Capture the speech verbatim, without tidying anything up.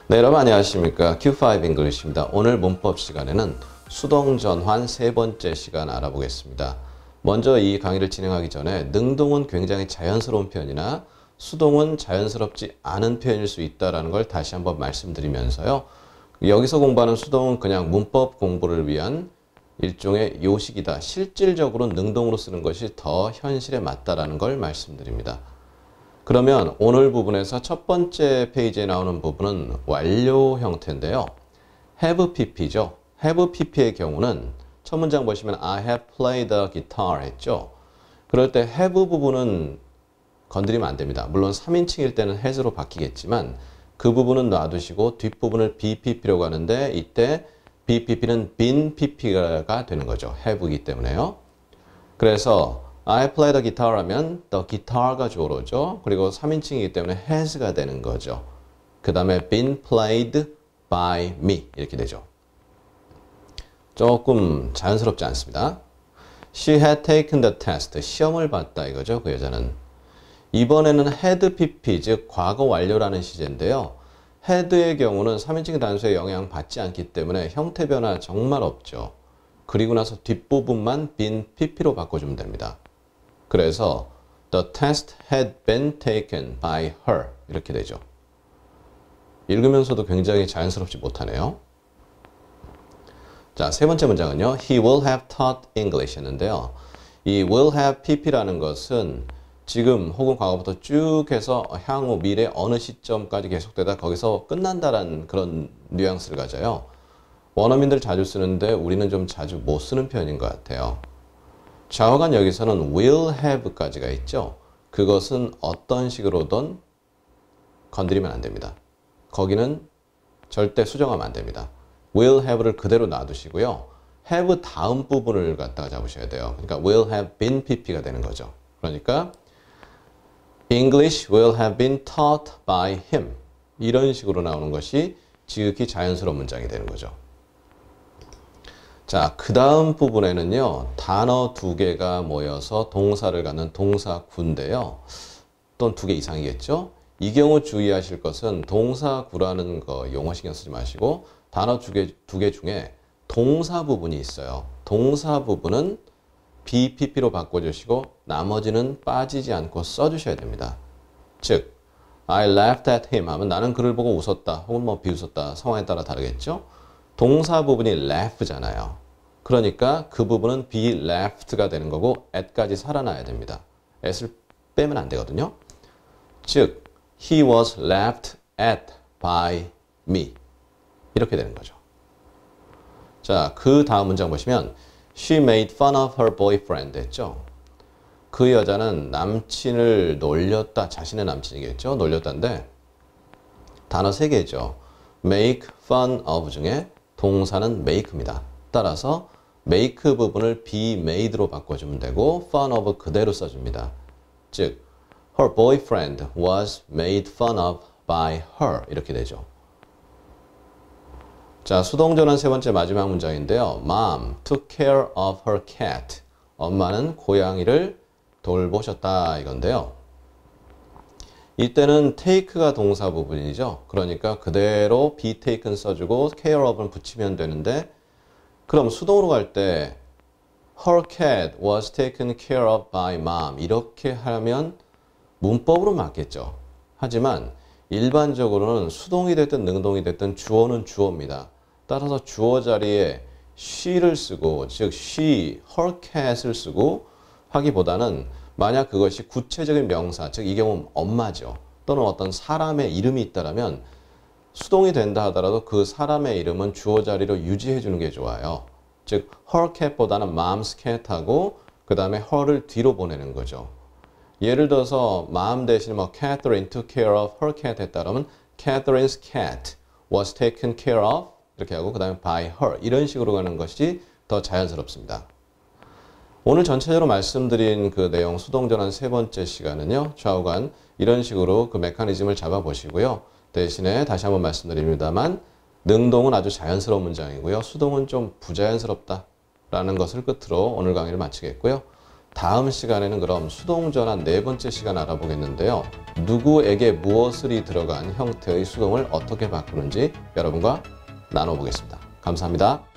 네, 여러분 안녕하십니까. 큐 파이브 잉글리시입니다. 오늘 문법 시간에는 수동전환 세 번째 시간 알아보겠습니다. 먼저 이 강의를 진행하기 전에 능동은 굉장히 자연스러운 표현이나 수동은 자연스럽지 않은 표현일 수 있다는 걸 다시 한번 말씀드리면서요. 여기서 공부하는 수동은 그냥 문법 공부를 위한 일종의 요식이다. 실질적으로 능동으로 쓰는 것이 더 현실에 맞다라는 걸 말씀드립니다. 그러면 오늘 부분에서 첫 번째 페이지에 나오는 부분은 완료 형태인데요. have pp죠. have pp의 경우는 첫 문장 보시면 I have played the guitar 했죠. 그럴 때 have 부분은 건드리면 안 됩니다. 물론 삼인칭일 때는 has로 바뀌겠지만 그 부분은 놔두시고 뒷부분을 bpp로 가는데 이때 bpp는 been pp가 되는 거죠. have이기 때문에요. 그래서 I play the guitar 하면 the guitar가 주어로죠. 그리고 삼인칭이기 때문에 has가 되는 거죠. 그 다음에 been played by me 이렇게 되죠. 조금 자연스럽지 않습니다. She had taken the test. 시험을 봤다 이거죠. 그 여자는. 이번에는 had pp 즉 과거 완료라는 시제인데요. had의 경우는 삼인칭 단수에 영향 받지 않기 때문에 형태 변화 정말 없죠. 그리고 나서 뒷부분만 been pp로 바꿔주면 됩니다. 그래서 the test had been taken by her 이렇게 되죠. 읽으면서도 굉장히 자연스럽지 못하네요. 자, 세 번째 문장은요. He will have taught English 했는데요. 이 will have pp라는 것은 지금 혹은 과거부터 쭉 해서 향후 미래 어느 시점까지 계속되다 거기서 끝난다라는 그런 뉘앙스를 가져요. 원어민들 자주 쓰는데 우리는 좀 자주 못 쓰는 표현인 것 같아요. 좌우간 여기서는 will have까지가 있죠. 그것은 어떤 식으로든 건드리면 안 됩니다. 거기는 절대 수정하면 안 됩니다. will have를 그대로 놔두시고요. have 다음 부분을 갖다가 잡으셔야 돼요. 그러니까 will have been pp가 되는 거죠. 그러니까 English will have been taught by him 이런 식으로 나오는 것이 지극히 자연스러운 문장이 되는 거죠. 자, 그 다음 부분에는요. 단어 두 개가 모여서 동사를 갖는 동사구인데요. 또는 두 개 이상이겠죠. 이 경우 주의하실 것은 동사구라는 거 용어 신경 쓰지 마시고 단어 두 개, 두 개 중에 동사 부분이 있어요. 동사 부분은 bpp로 바꿔주시고 나머지는 빠지지 않고 써주셔야 됩니다. 즉, I laughed at him 하면 나는 그를 보고 웃었다 혹은 뭐 비웃었다 상황에 따라 다르겠죠. 동사 부분이 laugh잖아요. 그러니까 그 부분은 be laughed가 되는 거고 at까지 살아나야 됩니다. at을 빼면 안 되거든요. 즉, he was laughed at by me 이렇게 되는 거죠. 자, 그 다음 문장 보시면 She made fun of her boyfriend 했죠. 그 여자는 남친을 놀렸다. 자신의 남친이겠죠. 놀렸다인데 단어 세 개죠. make fun of 중에 동사는 make입니다. 따라서 make 부분을 be made로 바꿔주면 되고 fun of 그대로 써줍니다. 즉, her boyfriend was made fun of by her 이렇게 되죠. 자, 수동전환 세 번째 마지막 문장인데요. Mom took care of her cat. 엄마는 고양이를 돌보셨다 이건데요. 이때는 take가 동사 부분이죠. 그러니까 그대로 be taken 써주고 care of는 붙이면 되는데 그럼 수동으로 갈 때 her cat was taken care of by mom 이렇게 하면 문법으로 맞겠죠. 하지만 일반적으로는 수동이 됐든 능동이 됐든 주어는 주어입니다. 따라서 주어 자리에 she를 쓰고 즉 she, her cat을 쓰고 하기보다는 만약 그것이 구체적인 명사, 즉 이 경우는 엄마죠. 또는 어떤 사람의 이름이 있다면 수동이 된다 하더라도 그 사람의 이름은 주어 자리로 유지해 주는 게 좋아요. 즉 her cat보다는 mom's cat하고 그 다음에 her를 뒤로 보내는 거죠. 예를 들어서 mom 대신 뭐 Catherine took care of her cat 했다 그러면 Catherine's cat was taken care of 이렇게 하고 그 다음에 by her 이런 식으로 가는 것이 더 자연스럽습니다. 오늘 전체적으로 말씀드린 그 내용 수동전환 세 번째 시간은요. 좌우간 이런 식으로 그 메커니즘을 잡아보시고요. 대신에 다시 한번 말씀드립니다만 능동은 아주 자연스러운 문장이고요. 수동은 좀 부자연스럽다라는 것을 끝으로 오늘 강의를 마치겠고요. 다음 시간에는 그럼 수동전환 네 번째 시간 알아보겠는데요. 누구에게 무엇을이 들어간 형태의 수동을 어떻게 바꾸는지 여러분과 나눠보겠습니다. 감사합니다.